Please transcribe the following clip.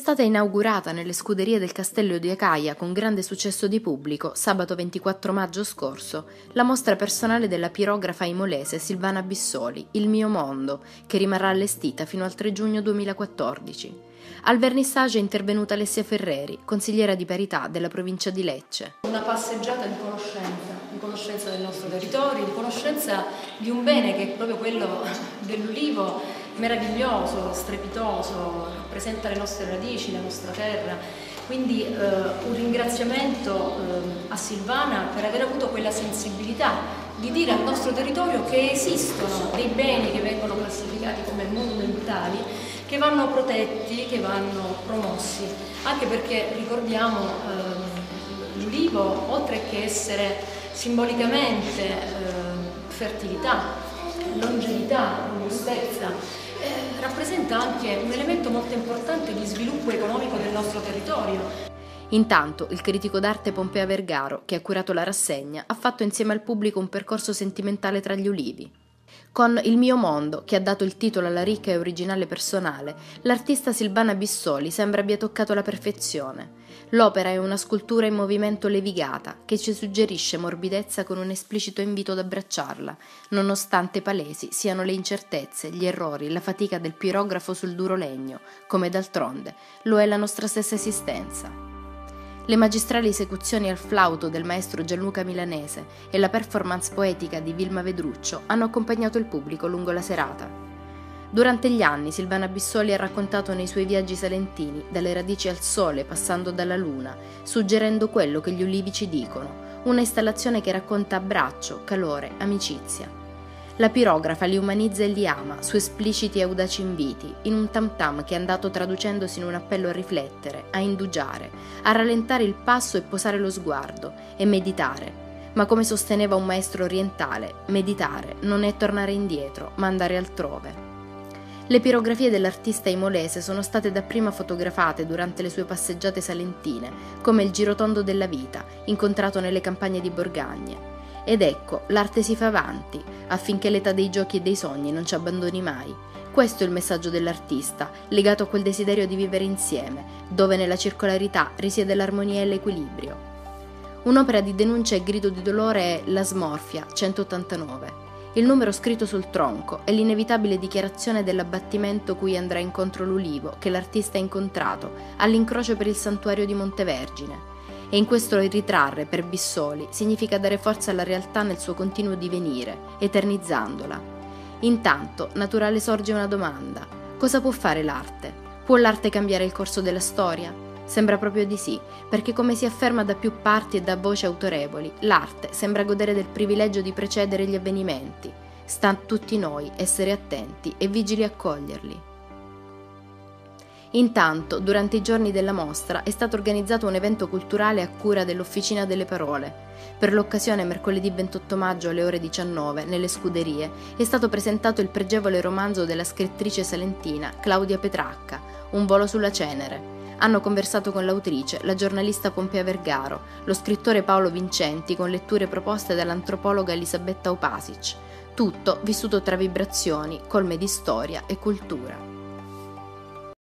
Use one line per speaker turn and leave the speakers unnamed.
stata inaugurata nelle scuderie del Castello di Acaia con grande successo di pubblico sabato 24 maggio scorso la mostra personale della pirografa imolese Silvana Bissoli, Il mio mondo, che rimarrà allestita fino al 3 giugno 2014. Al vernissage è intervenuta Alessia Ferreri, consigliera di parità della provincia di Lecce.
Una passeggiata di conoscenza del nostro territorio, di conoscenza di un bene che è proprio quello dell'ulivo, meraviglioso, strepitoso, rappresenta le nostre radici, la nostra terra. Quindi un ringraziamento a Silvana per aver avuto quella sensibilità di dire al nostro territorio che esistono dei beni che vengono classificati come monumentali, che vanno protetti, che vanno promossi, anche perché ricordiamo l'ulivo, oltre che essere simbolicamente fertilità, longevità, robustezza, rappresenta anche un elemento molto importante di sviluppo economico del nostro territorio.
Intanto il critico d'arte Pompea Vergaro, che ha curato la rassegna, ha fatto insieme al pubblico un percorso sentimentale tra gli ulivi. Con Il mio mondo, che ha dato il titolo alla ricca e originale personale, l'artista Silvana Bissoli sembra abbia toccato la perfezione. L'opera è una scultura in movimento levigata che ci suggerisce morbidezza con un esplicito invito ad abbracciarla, nonostante palesi siano le incertezze, gli errori, la fatica del pirografo sul duro legno, come d'altronde lo è la nostra stessa esistenza. Le magistrali esecuzioni al flauto del maestro Gianluca Milanese e la performance poetica di Vilma Vedruccio hanno accompagnato il pubblico lungo la serata. Durante gli anni Silvana Bissoli ha raccontato nei suoi viaggi salentini, dalle radici al sole passando dalla luna, suggerendo quello che gli ulivi ci dicono, una installazione che racconta abbraccio, calore, amicizia. La pirografa li umanizza e li ama su espliciti e audaci inviti, in un tam-tam che è andato traducendosi in un appello a riflettere, a indugiare, a rallentare il passo e posare lo sguardo, e meditare. Ma come sosteneva un maestro orientale, meditare non è tornare indietro, ma andare altrove. Le pirografie dell'artista imolese sono state dapprima fotografate durante le sue passeggiate salentine, come il girotondo della vita, incontrato nelle campagne di Borgagna. Ed ecco, l'arte si fa avanti, affinché l'età dei giochi e dei sogni non ci abbandoni mai. Questo è il messaggio dell'artista, legato a quel desiderio di vivere insieme, dove nella circolarità risiede l'armonia e l'equilibrio. Un'opera di denuncia e grido di dolore è La smorfia, 189. Il numero scritto sul tronco è l'inevitabile dichiarazione dell'abbattimento cui andrà incontro l'ulivo che l'artista ha incontrato all'incrocio per il santuario di Montevergine. E in questo ritrarre per Bissoli significa dare forza alla realtà nel suo continuo divenire, eternizzandola. Intanto, naturale sorge una domanda: cosa può fare l'arte? Può l'arte cambiare il corso della storia? Sembra proprio di sì, perché come si afferma da più parti e da voci autorevoli, l'arte sembra godere del privilegio di precedere gli avvenimenti. Sta a tutti noi essere attenti e vigili a coglierli. Intanto, durante i giorni della mostra è stato organizzato un evento culturale a cura dell'Officina delle Parole. Per l'occasione, mercoledì 28 maggio alle ore 19, nelle scuderie, è stato presentato il pregevole romanzo della scrittrice salentina Claudia Petracca, Un volo sulla cenere. Hanno conversato con l'autrice, la giornalista Pompea Vergaro, lo scrittore Paolo Vincenti con letture proposte dall'antropologa Elisabetta Opasic. Tutto vissuto tra vibrazioni, colme di storia e cultura.